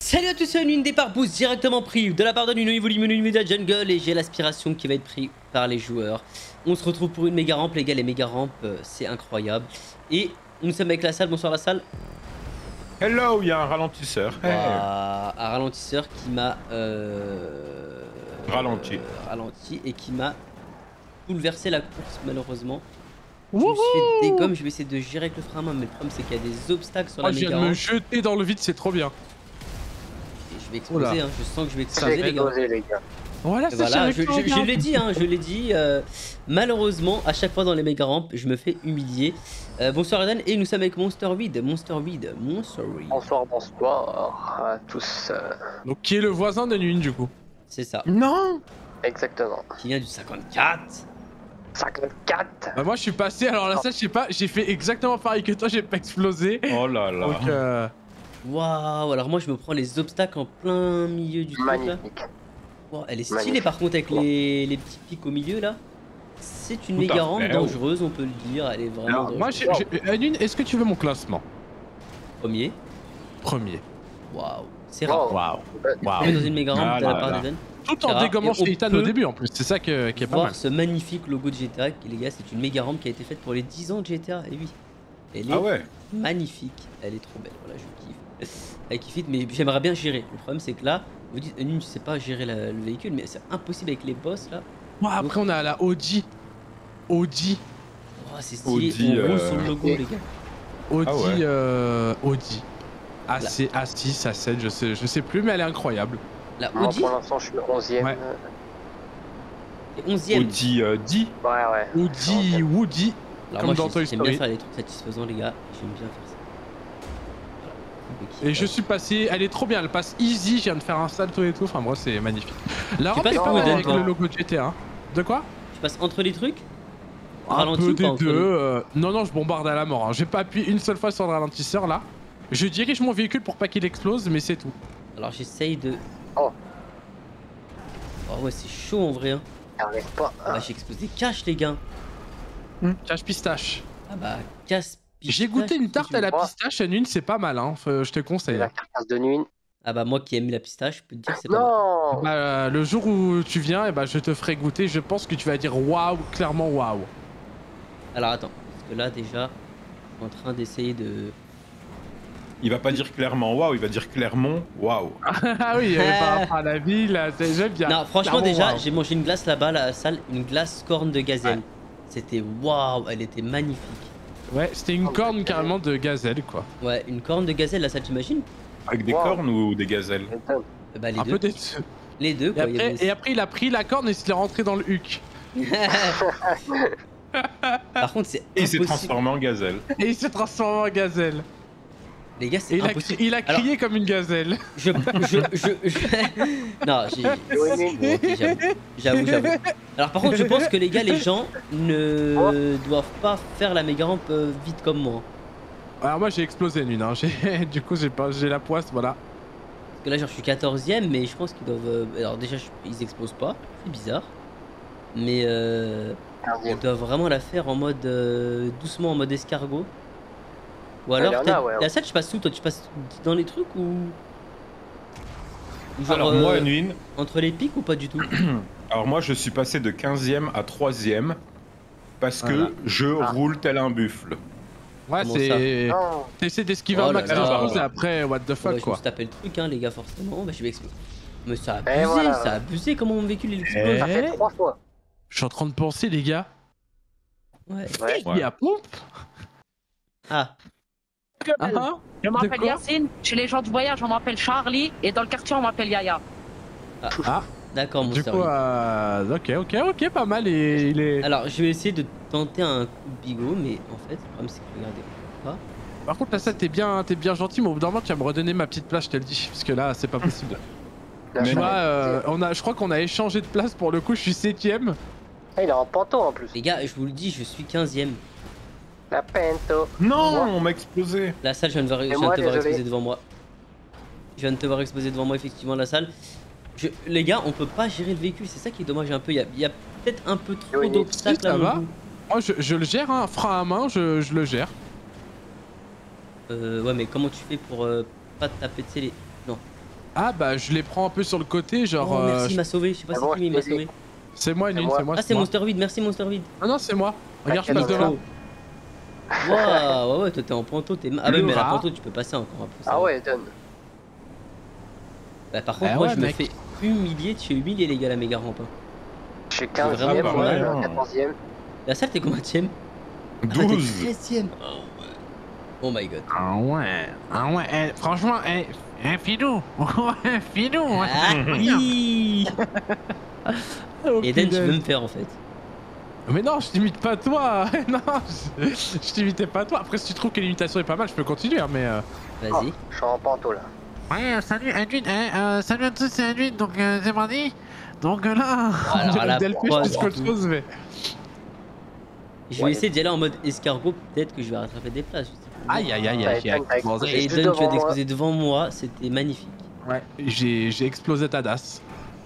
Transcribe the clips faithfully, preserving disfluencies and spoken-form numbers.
Salut à tous, c'est une départ boost directement pris de la part d'un niveau de jungle et j'ai l'aspiration qui va être pris par les joueurs. On se retrouve pour une méga rampe, les gars, les méga rampes, euh, c'est incroyable. Et nous sommes avec la salle, bonsoir la salle. Hello, il y a un ralentisseur. Wow, hey. Un ralentisseur qui m'a euh, ralenti. Euh, ralenti et qui m'a bouleversé la course malheureusement. Je Wouhou me suis fait dégommer, je vais essayer de gérer avec le frein à main, mais le problème c'est qu'il y a des obstacles sur oh, la méga rampe. Je viens de me jeter dans le vide, c'est trop bien. Et je vais exploser, hein, je sens que je vais exploser les gars. les gars. Voilà, c'est voilà, je, je, je l'ai dit, hein, je l'ai dit. Euh, malheureusement, à chaque fois dans les méga rampes, je me fais humilier. Euh, bonsoir Eden, et nous sommes avec Monster Weed, Monster Weed, Monster Weed. Bonsoir, bonsoir à tous. Euh... Donc qui est le voisin de Nuin du coup? C'est ça. Non. Exactement. Qui vient du cinquante-quatre. cinquante-quatre. Bah moi je suis passé, alors là ça je sais pas, j'ai fait exactement pareil que toi, j'ai pas explosé. Oh là là. Donc euh... Waouh, alors moi je me prends les obstacles en plein milieu du truc là. Wow, elle est stylée Magnifique. Par contre avec les, les petits pics au milieu là. C'est une méga rampe dangereuse, on peut le dire, elle est vraiment alors, dangereuse. Moi j'ai... Nuin, est-ce que tu veux mon classement? Premier. Premier. Waouh, c'est rare. Waouh. Wow. Dans une méga rampe ah de la part d'Eden. Tout en dégommant chez Ethan au début en plus, c'est ça que, qui est pas mal. Voir ce magnifique logo de G T A, les gars, c'est une méga rampe qui a été faite pour les dix ans de G T A, et oui. Elle est ah ouais. magnifique, elle est trop belle, voilà, je kiffe. Elle kiffe, mais j'aimerais bien gérer. Le problème c'est que là, vous dites, Nuin, tu sais pas gérer la, le véhicule, mais c'est impossible avec les boss là. Ouais, après on a la Audi. Audi. Oh, c'est stylé, Audi, on roule euh... sur le logo les gars. Audi, ah ouais. euh, Audi. A six, A sept, je sais, je sais plus, mais elle est incroyable. La Audi. Moi, pour l'instant, je suis onzième. Ouais. onzième. Audi euh, D. Ouais, ouais. Audi, Woody. Alors comme moi, dans Toy Story. J'aime bien faire les trucs satisfaisants, les gars. J'aime bien faire ça. Voilà. Et je suis passé, elle est trop bien, elle passe easy, je viens de faire un salto et tout, enfin moi c'est magnifique. La rampe est pas mal avec le logo de G T A. De quoi? Tu passes entre les trucs? Un ralenti peu des deux. Euh... Non, non, je bombarde à la mort. Hein. J'ai pas appuyé une seule fois sur le ralentisseur là. Je dirige mon véhicule pour pas qu'il explose, mais c'est tout. Alors j'essaye de... Oh. Oh ouais, c'est chaud en vrai. Hein. Arrive pas. Ah bah j'ai explosé cache les gars. Mmh. Cache pistache. Ah bah casse pistache. J'ai goûté une tarte à la pistache à Nuin, c'est pas mal, hein. Faut, je te conseille. La carcasse de Nuin. Ah bah moi qui aime la pistache, je peux te dire c'est pas mal. Non. Bah, le jour où tu viens, et bah, je te ferai goûter. Je pense que tu vas dire waouh, clairement waouh. Alors attends, parce que là déjà, je suis en train d'essayer de... Il va pas dire clairement waouh, il va dire Clermont waouh. Ah oui, par rapport à la ville, j'aime bien. Non, franchement, déjà, wow. J'ai mangé une glace là-bas, la salle, une glace corne de gazelle. Ouais. C'était waouh, elle était magnifique. Ouais, c'était une corne carrément de gazelle, quoi. Ouais, une corne de gazelle, la salle, t'imagines? Avec des wow. cornes ou des gazelles? Bah, les Un deux. peu des deux. Les deux, quoi. Et après, des... et après, il a pris la corne et il s'est rentré dans le huc. Par contre, c'est Et il s'est transformé en gazelle. Et il s'est transformé en gazelle. Les gars, c'est impossible. Il a, il a crié alors, comme une gazelle. Je... je, je, je... Non, j'ai... J'avoue, j'avoue. Alors par contre, je pense que les gars, les gens ne oh. doivent pas faire la méga rampe vite comme moi. Alors moi, j'ai explosé une, hein. Du coup, j'ai la poisse, voilà. Parce que là, genre, je suis quatorzième, mais je pense qu'ils doivent... Alors déjà, je... ils explosent pas. C'est bizarre. Mais euh... ils doivent vraiment la faire en mode... Euh... doucement, en mode escargot. Ou alors, a, ouais, la salle, tu passes où toi? Tu passes dans les trucs ou, ou genre, alors euh, moi, Nuin, entre les pics ou pas du tout? Alors moi, je suis passé de quinzième à troisième parce voilà. que je ah. roule tel un buffle. Ouais, c'est... T'essaies d'esquiver un max de choses et après, what the fuck, ouais, quoi. Je me taper le truc, hein, les gars, forcément. Bah, je vais exploser. Mais ça a abusé, eh voilà. ça a abusé comment mon véhicule il explose. Eh ça fait trois fois. Je suis en train de penser, les gars. Ouais. ouais. Il y a pompe. Ah. Ah, ah, je m'appelle Yacine, chez les gens du voyage on m'appelle Charlie et dans le quartier on m'appelle Yaya. Ah, ah. D'accord mon Du coup, euh, ok, ok, ok, pas mal et il est... Alors je vais essayer de tenter un coup de bigot mais en fait le problème c'est que regardez pas. Par contre là ça t'es bien, t'es bien gentil mais au bout d'un moment tu vas me redonner ma petite place je te le dis parce que là c'est pas possible. Tu vois, euh, on a, je crois qu'on a échangé de place pour le coup, je suis septième. Ah, il est en panto en plus. Les gars je vous le dis je suis quinzième. La pento. Non, moi. On m'a explosé. La salle, je viens de, voir, je viens moi, de te voir exploser devant moi. Je viens de te voir exploser devant moi, effectivement, la salle. Je... Les gars, on peut pas gérer le véhicule, c'est ça qui est dommage un peu. Il y a, a peut-être un peu trop oui, d'obstacles à va. Moi, je, je le gère, hein. Frein à main, je, je le gère. Euh, ouais, mais comment tu fais pour euh, pas te taper, tu sais, les... Non. Ah bah je les prends un peu sur le côté, genre... Oh, merci, euh, il m'a sauvé. Je sais pas C'est si bon, qui il je m'a t'ai sauvé. C'est moi, Nune, moi. c'est moi. Ah, c'est moi. Monster huit, merci Monster huit. Ah non, c'est moi. Regarde, je Ah, passe quel devant. intro. Waouh, ouais, ouais, toi t'es en panto. T'es... Ah, ouais, mais la Ah. panto, tu peux passer encore un peu. ça Ah va. ouais, donne. Bah, par contre, Ah moi ouais, je me mec. fais humilier. Tu es humilié, les gars, la méga rampe. hein. Je suis vraiment quinzième, pas moi, mal, je hein. suis quatorzième. La salle, t'es combienième? Ah, t'es douze. treizième. Oh my god. Ah ouais, ah ouais, eh, franchement, eh, eh, Filou, ouais, Filou, ouais. Ah oui. Oh, Eden, tu punaise. veux me faire en fait. Mais non, je t'imite pas toi. Non, je, je t'imitais pas toi. Après, si tu trouves que l'imitation est pas mal, je peux continuer, hein, mais. Euh... Vas-y. Je suis en panto là. Ouais, euh, salut Edwin, eh, euh, salut à tous, c'est Edwin, donc euh, c'est mardi. Donc euh, là, Alors on dirait là, Delphi pas plus du qu'autre tout. chose, mais. Je vais Ouais. essayer d'y aller en mode escargot. Peut-être que je vais rattraper des places. je sais pas. Aïe aïe aïe T'as aïe, j'ai Eden, t'as explosé. explosé. Et juste Eden, tu devant viens moi. d'exploser devant moi. C'était magnifique. Ouais, j'ai j'ai explosé ta das.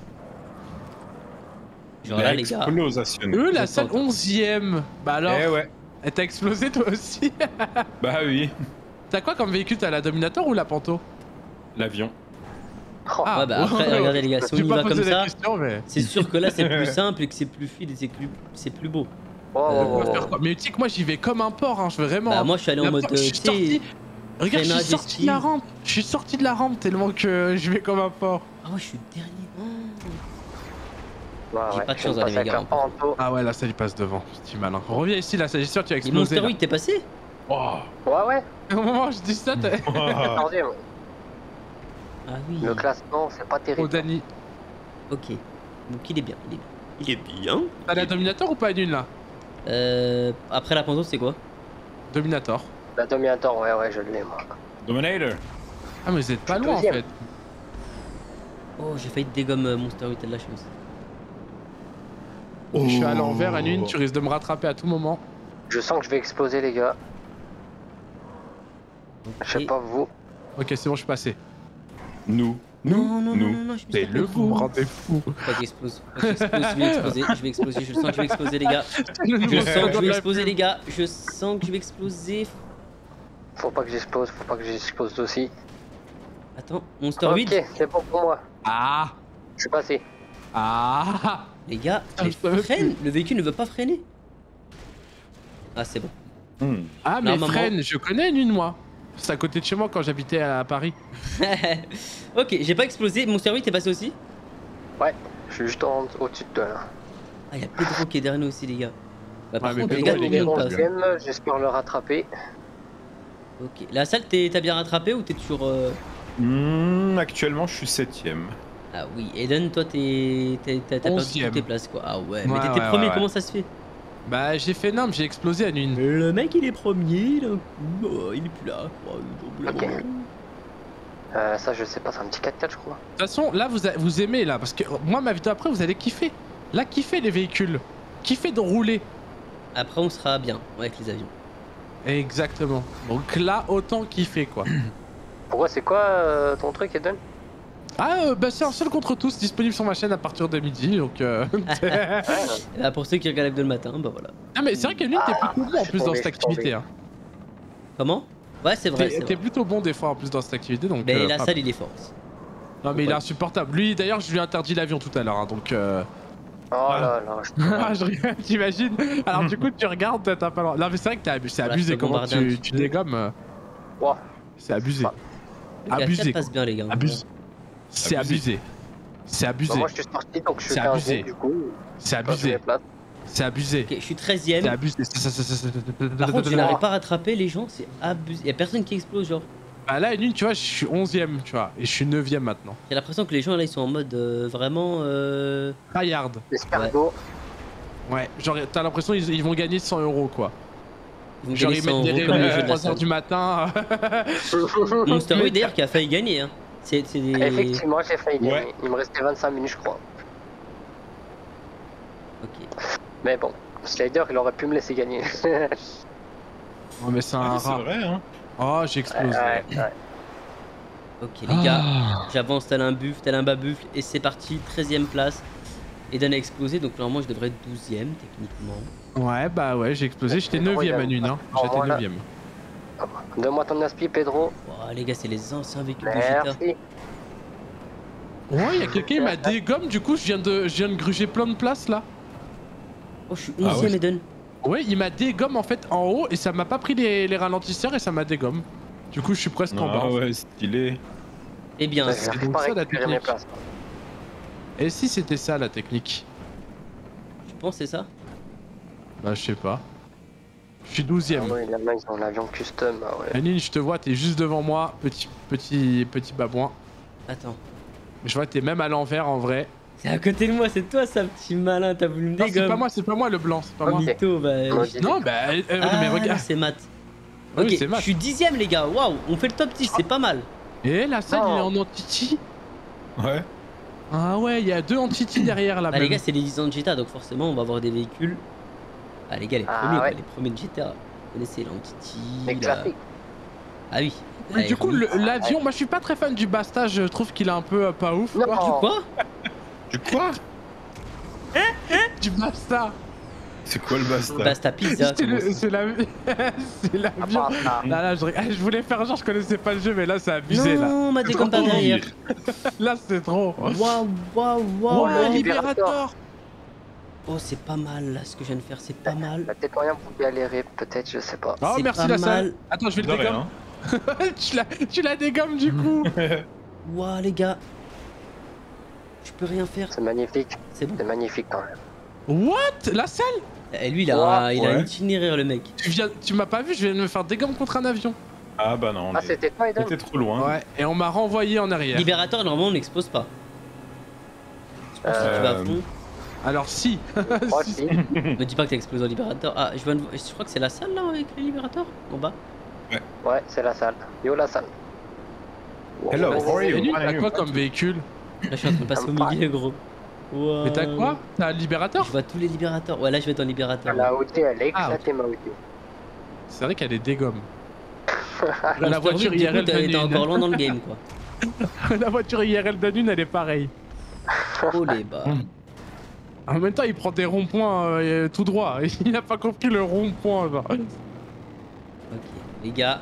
Genre là, les gars. Explosion. Eux, la Je salle tente. onzième. Bah alors, Eh ouais. elle t'a explosé toi aussi. Bah oui. T'as quoi comme véhicule? T'as la Dominator ou la Panto? L'avion. Oh, Ah, Ouais, bah après, regardez les gars, si on J'ai y pas va comme posé la ça, question, mais. c'est sûr que là c'est plus simple et que c'est plus fluide et c'est plus, c'est plus beau. oh, Euh, oh, On va oh, faire oh. quoi? Mais tu sais que moi j'y vais comme un porc, hein, je veux vraiment. Bah hein. moi je suis allé La en mode, fois, euh, je suis tu sorti. sais, Regarde, je suis freinage sorti esquive. de la rampe. Je suis sorti de la rampe tellement que je vais comme un porc. ah ouais je suis dernier. Oh. Ouais, J'ai ouais, pas de je chance viens dans les passer avec méga un panto. Ah ouais, là ça lui passe devant, petit malin. Reviens ici, là, ça j'ai sûr que tu vas Et exploser. Monster Là. huit t'es passé? Oh. Ouais, ouais, Au moment où je dis ça, t'as. quatorzième. Ah oui. Le classement, c'est pas Oh terrible. Dani, Ok. Donc il est bien, il est bien. Il est bien. t'as la Dominator ou pas une là? Euh, après la panto c'est quoi? Dominator. La Dominator, ouais, ouais, je l'ai, moi. Dominator. Ah mais vous êtes pas Je suis loin en deuxième. fait. Oh j'ai failli te dégommer euh, Monster huit, t'as de la chance. Je suis à l'envers, à une, tu risques de me rattraper à tout moment. Je sens que je vais exploser, les gars. Je sais Ok. pas vous. Ok, c'est bon, je suis passé. Nous. Non, Nous. non, non, Nous. non, non, je me C'est suis le tapé vous me fou. rendez fou. Faut pas que j'explose. Faut pas que j'explose, je vais exploser, je vais exploser, je le sens que je vais exploser les gars. Je sens que je vais exploser les gars, je sens que je vais exploser. Faut pas que j'explose, faut pas que j'explose aussi. Attends, Monster huit, Ok, c'est bon pour moi. Ah. Je suis passé. Ah. les gars, Ah, mais je savais freine, le véhicule ne veut pas freiner. Ah c'est bon. Hmm. Ah mais Normalement- Fren, je connais une moi. C'est à côté de chez moi quand j'habitais à Paris. Ok, j'ai pas explosé, Monster huit t'es passé aussi? Ouais, je suis juste en- au-dessus de toi là. Ah y'a Pedro qui est derrière nous aussi les gars. Bah par Ouais, mais contre les Pedro, gars, il est combien de grand, passes? onzième, j'espère le rattraper. Ok, la salle t'es- t'as bien rattrapé ou t'es toujours... euh, Hmm, actuellement, je suis septième. Ah oui, Eden toi t'es... t'es- t'as t'as perdu Onzième. toutes tes places quoi. Ah ouais, mais Ouais, t'étais ouais, premier, ouais, comment ça se fait? Bah j'ai fait énorme, j'ai explosé à une. Le mec il est premier d'un coup, oh, il est plus là. Oh, il est Ok. Euh, ça, je sais pas, c'est un petit quatre quatre, je crois. De toute façon, là vous, a- vous aimez là, parce que moi ma vidéo après vous allez kiffer. Là kiffer les véhicules, kiffer de rouler. Après on sera bien avec les avions. Exactement. Donc là autant kiffer quoi. Pourquoi, c'est quoi euh, ton truc, Eden? Ah euh, bah c'est un seul contre tous disponible sur ma chaîne à partir de midi donc. Euh... Et bah, pour ceux qui regardent le matin, bah voilà. ah mais c'est vrai qu'Aline t'es plutôt bon en je suis plus dans tombé, cette je suis tombé. activité. Hein. Comment? Ouais c'est vrai, T'es c'est t'es vrai. plutôt bon des fois en plus dans cette activité donc. Mais euh, la pas- salle il est fort aussi. Non mais il est insupportable. Lui d'ailleurs je lui ai interdit l'avion tout à l'heure hein, donc. Euh... Oh là là, je Ah, je rigole, t'imagines? Alors du coup tu regardes, t'as pas le... Non mais c'est vrai que t'as abusé, c'est Voilà, abusé je peux comment bombarder un tu, petit tu peu. dégommes. euh, Ouah. C'est abusé. Ah. Les gars, Abusé, ça passe bien les gars. Abuse. C'est Abusé. abusé. C'est Bah, abusé. moi, je suis sorti, donc je suis C'est quinzième, abusé. du coup. C'est Pas sur abusé. les places. C'est abusé. Ok, je suis C'est treizième. abusé. Ça, ça, ça, ça, ça, ça, Par contre, je ça, n'arrive pas à rattraper les gens, c'est abusé. Y'a personne qui explose, genre. Bah là, une, tu vois, je suis onzième, tu vois, et je suis neuvième maintenant. J'ai l'impression que les gens là ils sont en mode euh, vraiment. Euh... Tryhard. L'escargot. Ouais, genre t'as l'impression ils, ils vont gagner cent euros quoi. Ils vont Genre gagner ils mettent cent des euros comme réveils le jeu à de la trois heures salle. du matin. Monster Mais- huit d'ailleurs qui a failli gagner. Hein. C'est c'est des. Effectivement, j'ai failli gagner. Ouais. Il me restait vingt-cinq minutes, je crois. Ok. Mais bon, Slider, il aurait pu me laisser gagner. ouais, Non mais c'est un Ah, c'est rat. vrai, hein. Oh j'ai explosé. ouais, ouais. Ok les gars, Ah. j'avance tel un buffle, tel un bas buffle et c'est parti, treizième place. Eden a explosé donc normalement je devrais être douzième techniquement. Ouais bah ouais j'ai explosé, j'étais Pedro, neuvième il a- à une hein. Oh, J'étais voilà. neuvième. Donne-moi ton aspi, Pedro. Oh, les gars, c'est les anciens véhicules de G T A. Merci. Ouais, y'a quelqu'un qui m'a dégomme, du coup, je viens de, je viens de gruger plein de places là. Oh, je suis Ah onzième ouais. Eden. Ouais, il m'a dégomme en fait en haut et ça m'a pas pris les, les ralentisseurs et ça m'a dégomme. Du coup, je suis presque en bas. Ah ouais, stylé. Eh bien, Ouais, c'est- j'arrive donc pas à ça, la récupérer mes technique. places. Et si c'était ça la technique? je pense que c'est ça. Bah, je sais pas. Je suis Ah douzième. ouais, là-bas, ils ont l'avion custom. Ah ouais. Anine, je te vois, t'es juste devant moi, petit, petit, petit babouin. Attends. Je vois, t'es même à l'envers en vrai. C'est à côté de moi, c'est toi ça, petit malin, t'as voulu me Non, c'est dégommer. pas moi, c'est pas moi le blanc, c'est pas Ok. moi. Mytho, bah. Moi, je- j'ai- Non, bah, euh, Ah, mais non, regarde. c'est Matt. Ah oui, Ok, c'est je Matt. suis dixième les gars, waouh, on fait le top dix, c'est pas mal. Et la salle, Non. il est en entity. Ouais. Ah ouais, il y a deux entity derrière là. Bah les même. gars, c'est les dix ans de G T A, donc forcément on va avoir des véhicules. Ah les gars, les Ah, premiers, ouais. quoi, les premiers de G T A. Vous connaissez l'Antity. Mais la- classique. Ah oui. Mais La du coup, R huit. le- l'avion, moi je suis pas très fan du Basta, je trouve qu'il est un peu euh, pas ouf. Non. quoi. Du quoi Du quoi? Du Basta. C'est quoi le basta? Basta Pizza. C'est comment le- ça c'est la- c'est À l'avion. part ça. Là, là, je, ah, je voulais faire genre, je connaissais pas le jeu, mais là, c'est abusé là. Non, m'a dégomme par derrière. Là, c'est trop. Waouh, waouh, waouh. Ouais, là. Liberator. Oh, c'est pas mal là, ce que je viens de faire, c'est pas mal. Il y a peut-être moyen pour galérer, peut-être, je sais pas. Oh, C'est merci pas la mal. salle. Attends, je vais De le dégomme. rien. tu la, tu la dégommes du coup. Waouh, les gars. Je peux rien faire. C'est magnifique. C'est bon. C'est magnifique quand même. What? La salle? Et lui, il a, un, il a un Ouais. itinéraire, le mec. Tu viens, tu m'as pas vu, je viens de me faire dégomme contre un avion. Ah bah non, Ah, mais- c'était toi, Eden? t'étais trop loin. Ouais, et on m'a renvoyé en arrière. Libérateur, normalement, on n'explose pas. Je pense que si tu vas à Euh, fond. Alors si. Moi Si. aussi. Me dis pas que t'as explosé en libérateur. Ah, je, viens de... je crois que c'est la salle là avec les libérateurs en bas. Ouais, c'est la salle. Yo, la salle. Wow. Hello, Vas-y. how are you? Et lui, How are t'as you? quoi comme véhicule? Là, je suis en train de passer au milieu, gros. Wow. Mais t'as quoi? T'as un Je libérateur? vois tous les libérateurs. Ouais, là, je vais être en libérateur. La O T, elle est Ah, éclatée, ma O T. C'est vrai qu'elle est dégomme. Bon, La voiture du coup, I R L t'es t'es d'Anune. encore loin dans le game, quoi. La voiture I R L d'Anune, elle est pareille. Oh les bas. En même temps, il prend des ronds-points euh, tout droit. Il a pas compris le rond-point, genre. Ok, les gars.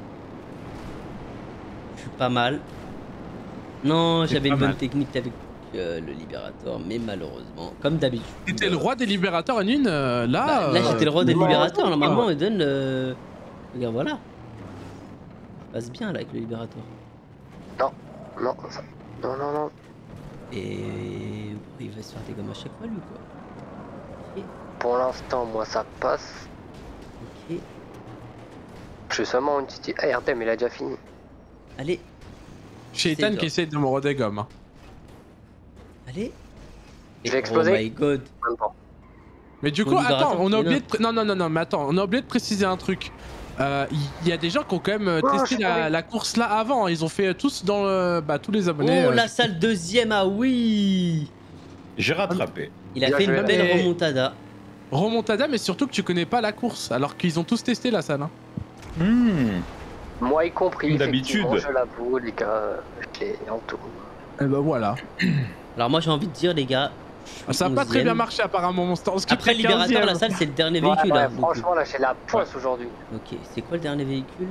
Je suis pas mal. Non, C'est j'avais pas une bonne mal. technique avec euh, le libérateur, mais malheureusement, comme d'habitude. T'étais le roi des libérateurs, Anune, euh, là. Bah, là, euh, j'étais le roi des non, libérateurs. non, Normalement, non. il donne le. Regarde, voilà. Ça passe bien là avec le libérateur. Non, ça... non, non, non. Et il va se faire des gommes à chaque fois, lui, quoi. Pour l'instant, moi, ça passe. Ok. Je suis seulement une petite... Ah, R D M, il a déjà fini. Allez, Chez C'est Ethan dur. qui essaie de me redégomme. Hein. allez. Je Et- vais exploser. Oh my god. Même pas. Mais du Ton coup, libérateur attends, on qui a est oublié là. de... pré- Non, non, non, non, mais attends, on a oublié de préciser un truc. Euh, Il y a des gens qui ont quand même euh, Oh, testé j'ai la, compris. la course là avant. Ils ont fait tous dans le... Bah, tous les abonnés. Oh, euh, la salle deuxième, ah oui. J'ai rattrapé. Il a Bien fait joué, une là. belle Mais- remontada. Remontada, mais surtout que tu connais pas la course. Alors qu'ils ont tous testé la salle. Hein. Hmm. Moi y compris, Comme d'habitude. effectivement, je l'avoue, les gars, je l'ai en tout. Et bah voilà. Alors moi j'ai envie de dire les gars, je suis Ça a pas très onzième. bien marché apparemment mon stand. Après libérateur la salle c'est le dernier Ouais, véhicule. ouais, hein, donc- franchement, là, j'ai la poisse aujourd'hui. Ok, c'est quoi le dernier véhicule?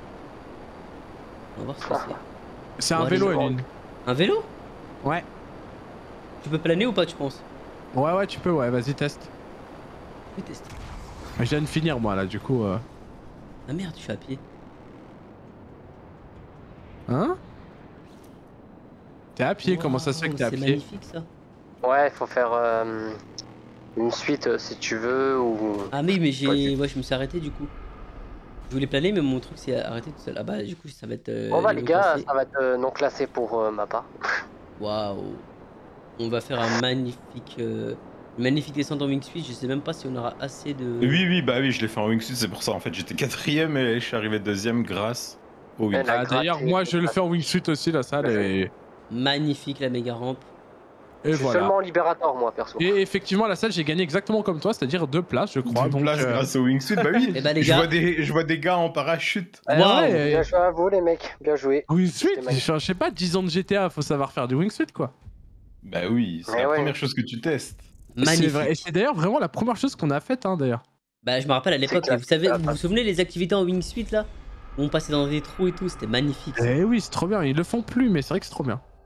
On va voir ce que c'est. C'est un Ouais, vélo, les- Anune. Un vélo? Ouais. Tu peux planer ou pas tu penses? Ouais, ouais, tu peux, ouais, vas-y, teste. Je vais tester. Je viens de finir moi là, du coup. Euh... Ah merde, je suis à pied. Hein? T'es à pied, comment ça se fait que Waouh, t'es à c'est pied? magnifique ça. Ouais, il faut faire euh, une suite euh, si tu veux, ou... Ah mais, mais j'ai... Ok. Ouais, je me suis arrêté du coup. Je voulais planer mais mon truc s'est arrêté tout seul. Ah bah du coup ça va être... euh, Bon bah les non gars, classé. ça va être euh, non classé pour euh, ma part. Waouh. On va faire un magnifique... euh, Une magnifique descente en wingsuit, je sais même pas si on aura assez de... Oui, oui, bah oui, je l'ai fait en wingsuit, c'est pour ça. En fait, j'étais quatrième et je suis arrivé deuxième grâce au Elle wingsuit. a Ah, D'ailleurs, gratté, moi je le gratté. fais en wingsuit aussi, la salle, et, Magnifique la méga rampe. et Je suis voilà. seulement en libérateur, moi, perso. Et effectivement, la salle, j'ai gagné exactement comme toi, c'est-à-dire deux places, je crois. Deux donc, places euh, grâce au wingsuit, bah oui. Eh bah les je, gars, vois des, je vois des gars en parachute. eh Waouh. ouais, Bien joué à vous, les mecs, bien joué. wingsuit, C'est magnifique. je je sais pas, dix ans de G T A, faut savoir faire du wingsuit quoi. Bah oui, c'est Mais la ouais. première chose que tu testes. C'est magnifique. vrai, et c'est d'ailleurs vraiment la première chose qu'on a faite, hein, d'ailleurs. Bah je me rappelle à l'époque, clair, vous savez, c'est vous vous souvenez les activités en wingsuit là? Où on passait dans des trous et tout, c'était magnifique. ça. Eh oui, c'est trop bien, ils le font plus, mais c'est vrai que c'est trop bien.